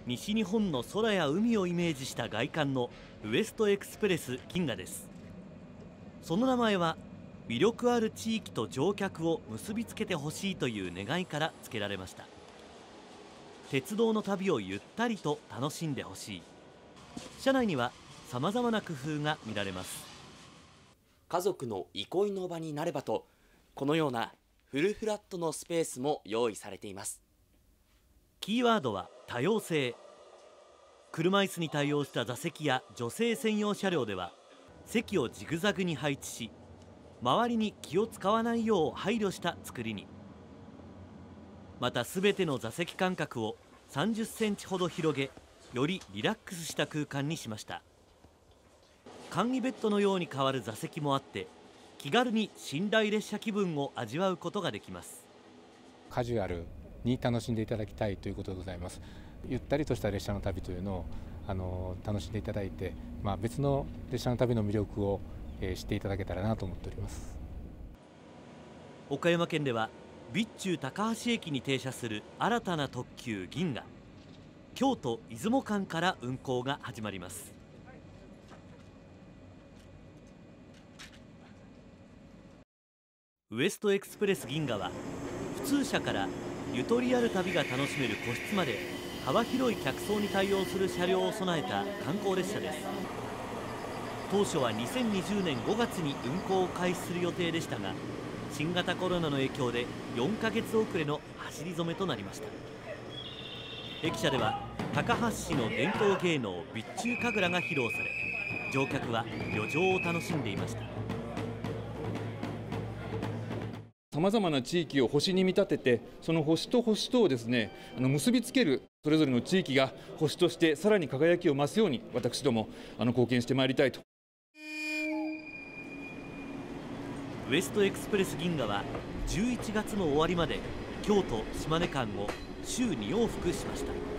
西日本の空や海をイメージした外観のウエストエクスプレス銀河です。その名前は魅力ある地域と乗客を結びつけてほしいという願いから付けられました。鉄道の旅をゆったりと楽しんでほしい。車内にはさまざまな工夫が見られます。 家族の憩いの場になればと、このようなフルフラットのスペースも用意されています。 キーワードは多様性。車椅子に対応した座席や女性専用車両では席をジグザグに配置し、周りに気を使わないよう配慮した作りに。またすべての座席間隔を30センチほど広げ、よりリラックスした空間にしました。簡易ベッドのように変わる座席もあって、気軽に寝台列車気分を味わうことができます。 カジュアルに楽しんでいただきたいということでございます。ゆったりとした列車の旅というのを楽しんでいただいて、別の列車の旅の魅力を知っていただけたらなと思っております。 岡山県では備中高橋駅に停車する新たな特急銀河、京都出雲間から運行が始まります。ウエストエクスプレス銀河は普通車からゆとりある旅が楽しめる個室まで幅広い客層に対応する車両を備えた観光列車です。当初は2020年5月に運行を開始する予定でしたが、新型コロナの影響で4ヶ月遅れの走り初めとなりました。駅舎では高橋市の伝統芸能備中神楽が披露され、乗客は旅情を楽しんでいました。 さまざまな地域を星に見立てて、その星と星とをですね、結びつける、それぞれの地域が星としてさらに輝きを増すように、私ども貢献してまいりたいと。 ウエストエクスプレス銀河は11月の終わりまで京都・島根間を週2往復しました。